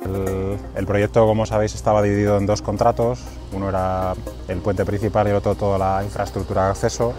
El proyecto, como sabéis, estaba dividido en dos contratos. Uno era el puente principal y el otro toda la infraestructura de acceso.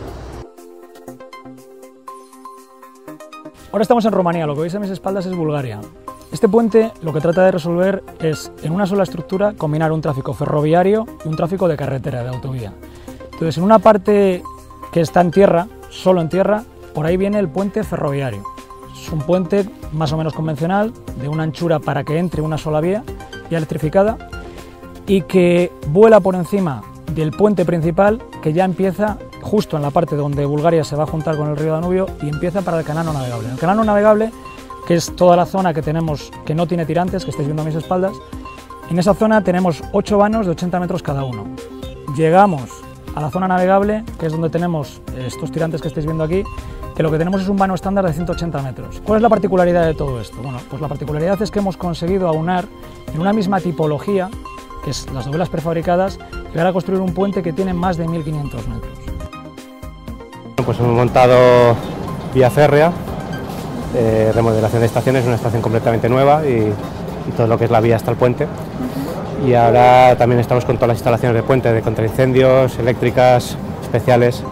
Ahora estamos en Rumanía, lo que veis a mis espaldas es Bulgaria. Este puente lo que trata de resolver es, en una sola estructura, combinar un tráfico ferroviario y un tráfico de carretera, de autovía. Entonces, en una parte que está en tierra, solo en tierra, por ahí viene el puente ferroviario. Es un puente más o menos convencional, de una anchura para que entre una sola vía, ya electrificada, y que vuela por encima del puente principal, que ya empieza justo en la parte donde Bulgaria se va a juntar con el río Danubio y empieza para el canal no navegable. El canal no navegable, que es toda la zona que tenemos, que no tiene tirantes, que estáis viendo a mis espaldas, en esa zona tenemos 8 vanos de 80 metros cada uno. Llegamos a la zona navegable, que es donde tenemos estos tirantes que estáis viendo aquí, que lo que tenemos es un vano estándar de 180 metros. ¿Cuál es la particularidad de todo esto? Bueno, pues la particularidad es que hemos conseguido aunar en una misma tipología, que es las dovelas prefabricadas, llegar a construir un puente que tiene más de 1500 metros. Pues hemos montado vía férrea, remodelación de estaciones, una estación completamente nueva y todo lo que es la vía hasta el puente. Y ahora también estamos con todas las instalaciones de puente, de contraincendios, eléctricas, especiales.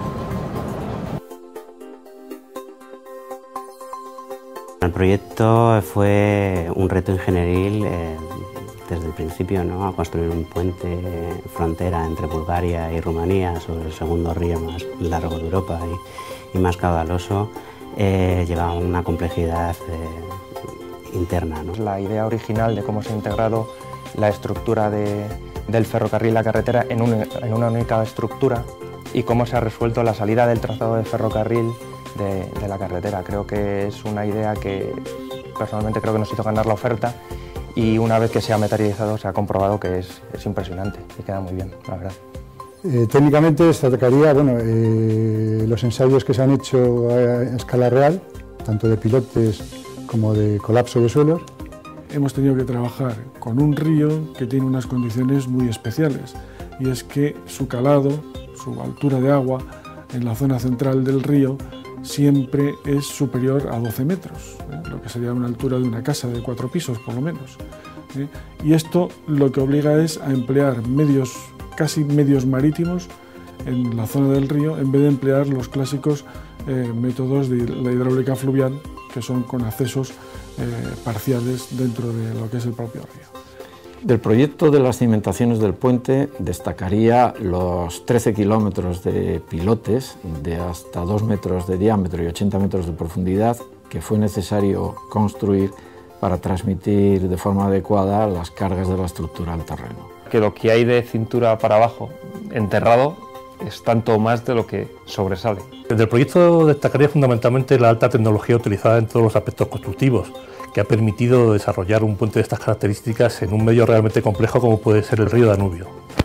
El proyecto fue un reto ingenieril desde el principio, ¿no? A construir un puente frontera entre Bulgaria y Rumanía sobre el segundo río más largo de Europa y más caudaloso, llevaba una complejidad interna, ¿no? La idea original de cómo se ha integrado la estructura del ferrocarril y la carretera en una única estructura y cómo se ha resuelto la salida del trazado de ferrocarril de la carretera. Creo que es una idea que personalmente creo que nos hizo ganar la oferta y una vez que se ha materializado se ha comprobado que es impresionante y queda muy bien, la verdad. Técnicamente destacaría los ensayos que se han hecho a escala real, tanto de pilotes como de colapso de suelos. Hemos tenido que trabajar con un río que tiene unas condiciones muy especiales y es que su calado, su altura de agua en la zona central del río siempre es superior a 12 metros, lo que sería una altura de una casa de 4 pisos por lo menos. Y esto lo que obliga es a emplear casi medios marítimos en la zona del río en vez de emplear los clásicos métodos de la hidráulica fluvial que son con accesos parciales dentro de lo que es el propio río. Del proyecto de las cimentaciones del puente destacaría los 13 kilómetros de pilotes de hasta 2 metros de diámetro y 80 metros de profundidad que fue necesario construir para transmitir de forma adecuada las cargas de la estructura al terreno. Que lo que hay de cintura para abajo enterrado es tanto más de lo que sobresale. Del proyecto destacaría fundamentalmente la alta tecnología utilizada en todos los aspectos constructivos, que ha permitido desarrollar un puente de estas características en un medio realmente complejo como puede ser el río Danubio.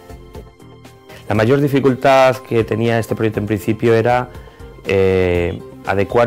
La mayor dificultad que tenía este proyecto en principio era adecuar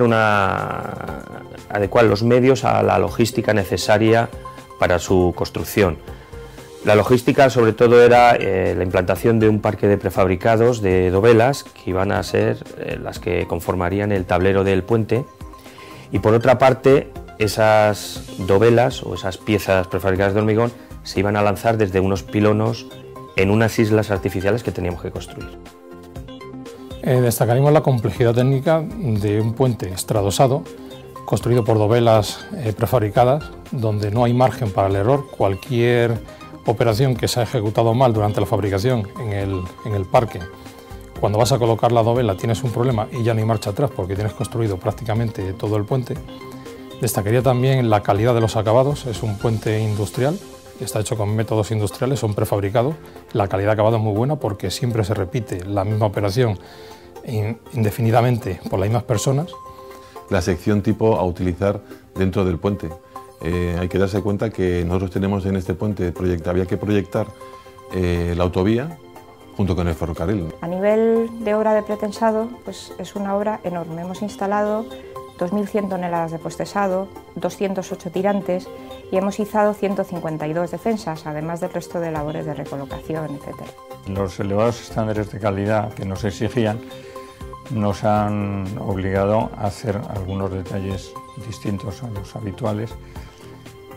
los medios a la logística necesaria para su construcción. La logística sobre todo era la implantación de un parque de prefabricados de dovelas que iban a ser las que conformarían el tablero del puente y por otra parte esas dovelas o esas piezas prefabricadas de hormigón se iban a lanzar desde unos pilonos en unas islas artificiales que teníamos que construir. Destacaríamos la complejidad técnica de un puente estradosado construido por dovelas prefabricadas donde no hay margen para el error. Cualquier operación que se ha ejecutado mal durante la fabricación en el parque, cuando vas a colocar la dovela tienes un problema y ya no hay marcha atrás porque tienes construido prácticamente todo el puente. Destacaría también la calidad de los acabados, es un puente industrial, está hecho con métodos industriales, son prefabricados, la calidad de acabado es muy buena porque siempre se repite la misma operación indefinidamente por las mismas personas. La sección tipo a utilizar dentro del puente. Hay que darse cuenta que nosotros tenemos en este puente, había que proyectar la autovía junto con el ferrocarril. A nivel de obra de pretensado, pues es una obra enorme. Hemos instalado 2.100 toneladas de postesado, 208 tirantes y hemos izado 152 defensas, además del resto de labores de recolocación, etc. Los elevados estándares de calidad que nos exigían nos han obligado a hacer algunos detalles distintos a los habituales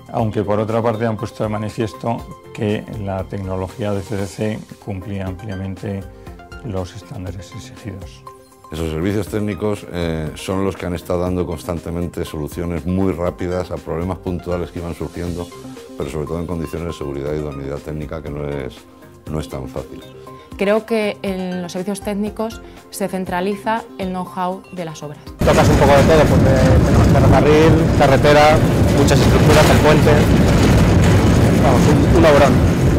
aunque por otra parte han puesto de manifiesto que la tecnología de CDC cumplía ampliamente los estándares exigidos. Esos servicios técnicos son los que han estado dando constantemente soluciones muy rápidas a problemas puntuales que iban surgiendo, pero sobre todo en condiciones de seguridad y idoneidad técnica, que no es tan fácil. Creo que en los servicios técnicos se centraliza el know-how de las obras. Tocas un poco de todo, porque tenemos ferrocarril, carretera, muchas estructuras, el puente. Vamos, un obrón.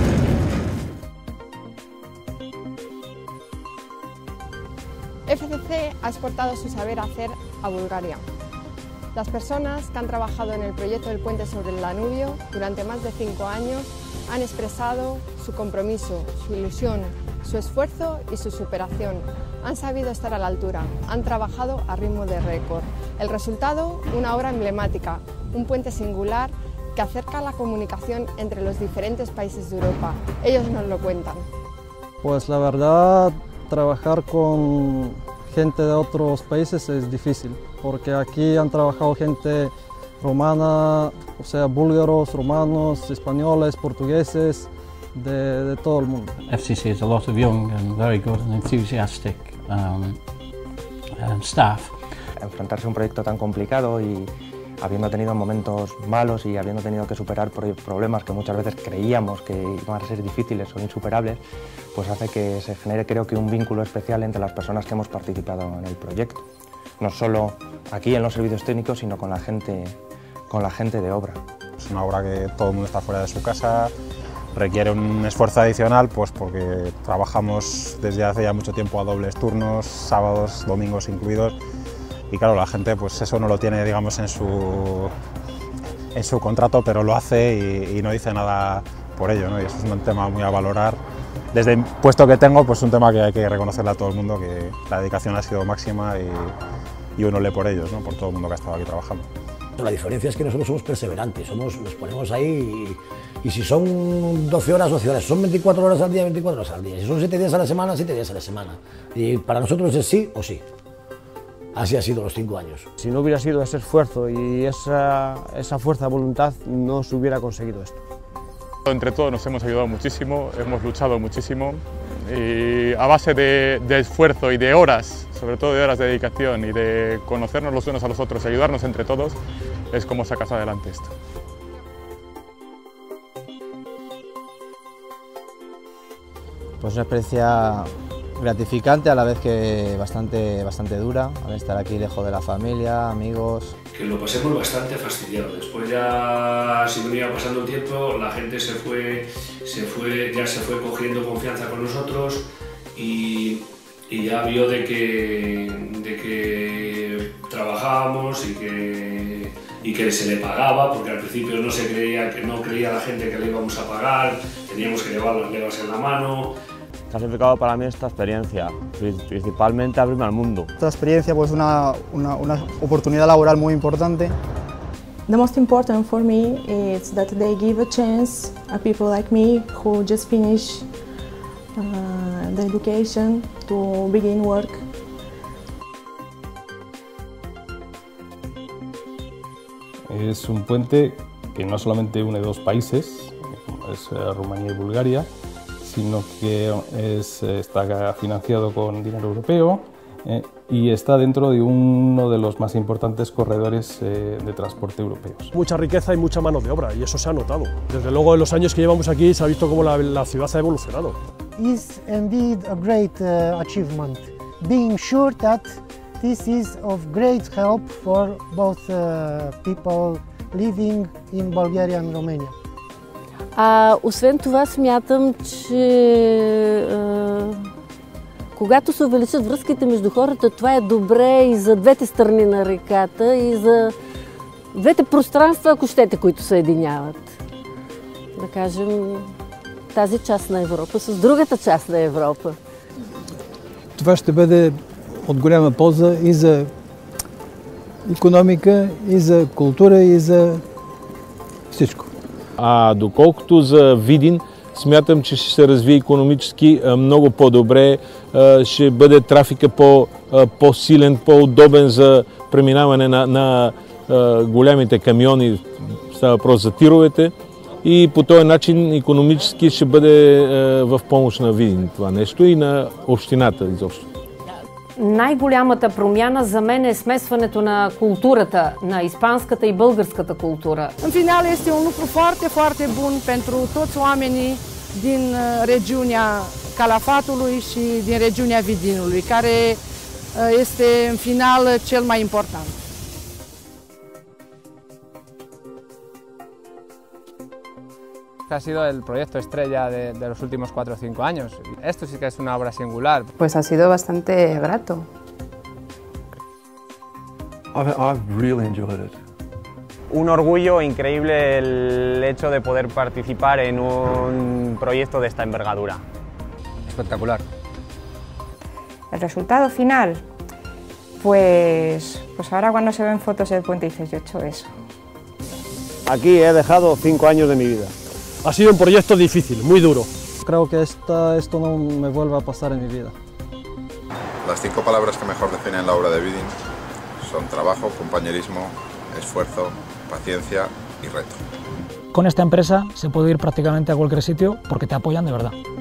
FCC ha exportado su saber hacer a Bulgaria. Las personas que han trabajado en el proyecto del puente sobre el Danubio durante más de 5 años han expresado su compromiso, su ilusión, su esfuerzo y su superación. Han sabido estar a la altura, han trabajado a ritmo de récord. El resultado, una obra emblemática, un puente singular que acerca la comunicación entre los diferentes países de Europa. Ellos nos lo cuentan. Pues la verdad, trabajar con gente de otros países es difícil, porque aquí han trabajado gente romana, o sea, búlgaros, rumanos, españoles, portugueses, de todo el mundo. FCC has a lot of young and very good and enthusiastic staff. Enfrentarse a un proyecto tan complicado y habiendo tenido momentos malos y habiendo tenido que superar problemas que muchas veces creíamos que iban a ser difíciles o insuperables, pues hace que se genere, creo que, un vínculo especial entre las personas que hemos participado en el proyecto. No solo aquí en los servicios técnicos, sino con la gente de obra. Es una obra que todo el mundo está fuera de su casa, requiere un esfuerzo adicional, pues porque trabajamos desde hace ya mucho tiempo a dobles turnos, sábados, domingos incluidos, y claro, la gente pues eso no lo tiene, digamos, en su contrato, pero lo hace y no dice nada por ello, ¿no? Y eso es un tema muy a valorar. Desde el puesto que tengo, pues es un tema que hay que reconocerle a todo el mundo, que la dedicación ha sido máxima y uno lee por ellos, ¿no? Por todo el mundo que ha estado aquí trabajando. La diferencia es que nosotros somos perseverantes, nos ponemos ahí y si son 12 horas, 12 horas, son 24 horas al día, 24 horas al día, si son 7 días a la semana, 7 días a la semana. Y para nosotros es sí o sí. Así ha sido los 5 años. Si no hubiera sido ese esfuerzo y esa fuerza de voluntad, no se hubiera conseguido esto. Entre todos nos hemos ayudado muchísimo, hemos luchado muchísimo y a base de esfuerzo y de horas, sobre todo de horas de dedicación y de conocernos los unos a los otros y ayudarnos entre todos, es como sacas adelante esto. Pues una experiencia gratificante, a la vez que bastante dura, al estar aquí lejos de la familia, amigos. Que lo pasemos bastante fastidiado. Después ya, según iba pasando el tiempo, la gente ya se fue cogiendo confianza con nosotros y ya vio de que trabajábamos y que se le pagaba, porque al principio no creía la gente que le íbamos a pagar, teníamos que llevar las levas en la mano. Ha significado para mí esta experiencia, principalmente abrirme al mundo. Esta experiencia pues una oportunidad laboral muy importante. The most important for me is that they give a chance a people like me who just finish the education to begin work. Es un puente que no solamente une dos países, como es Rumanía y Bulgaria, sino que está financiado con dinero europeo y está dentro de uno de los más importantes corredores de transporte europeos. Mucha riqueza y mucha mano de obra, y eso se ha notado. Desde luego, en los años que llevamos aquí se ha visto cómo la ciudad ha evolucionado. Is indeed a great achievement, being sure that this is of great help for both people living in Bulgaria and Romania. Освен това смятам, че когато се увеличат връзките между хората, това е добре и за двете страни на реката, и за двете пространства, ако щете, които съединяват. Да кажем, тази част на Европа с другата част на Европа. Това ще бъде от голяма полза и за икономика, и за култура, и за всичко. А доколкото за Видин, смятам, че ще се развие икономически много по-добре, ще бъде трафика по-силен, по-удобен за преминаване на голямите камиони, става въпрос за тировете и по този начин икономически ще бъде в помощ на Видин това нещо и на общината изобщо. Най-голямата промяна за мен е смесването на културата, на испанската и българската кулtură. În final este un lucru foarte, foarte bun pentru toți oamenii din regiunea Calafatului și din regiunea Vidinului, care este în final cel mai important. Ha sido el proyecto estrella de los últimos 4 o 5 años. Esto sí que es una obra singular. Pues ha sido bastante grato. I've really enjoyed it. Un orgullo increíble el hecho de poder participar en un proyecto de esta envergadura. Espectacular. El resultado final, pues ahora cuando se ven fotos del puente dices, yo he hecho eso. Aquí he dejado 5 años de mi vida. Ha sido un proyecto difícil, muy duro. Creo que esto no me vuelva a pasar en mi vida. Las 5 palabras que mejor definen la obra de Vidin son trabajo, compañerismo, esfuerzo, paciencia y reto. Con esta empresa se puede ir prácticamente a cualquier sitio porque te apoyan de verdad.